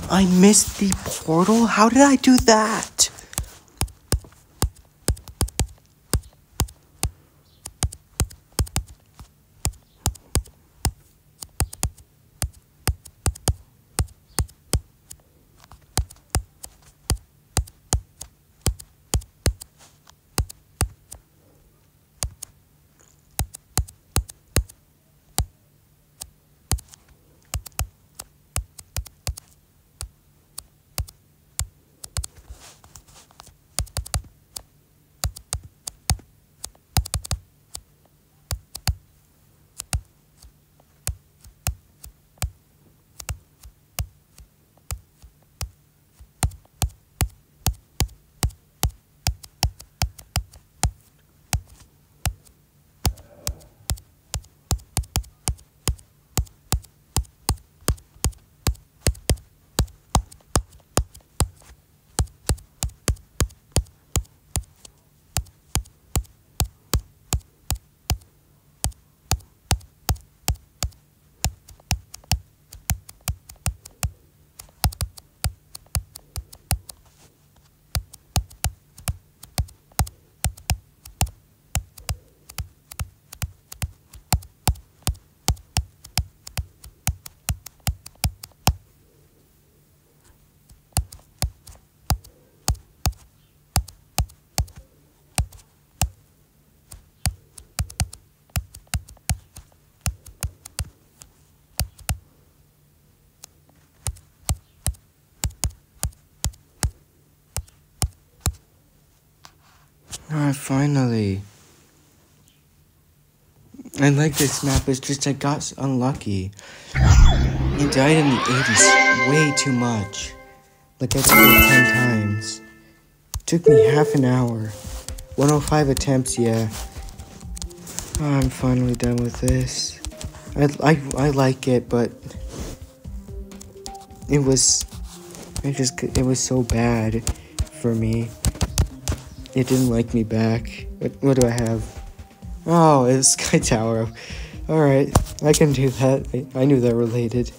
I missed the portal? How did I do that? Finally. I like this map, it's just I got unlucky. I died in the 80s way too much. Like I did it 10 times. Took me half an hour. 105 attempts, yeah. I'm finally done with this. I like it, but it was so bad for me. It didn't like me back. What do I have? Oh, it's Sky Tower. Alright, I can do that. I knew that related.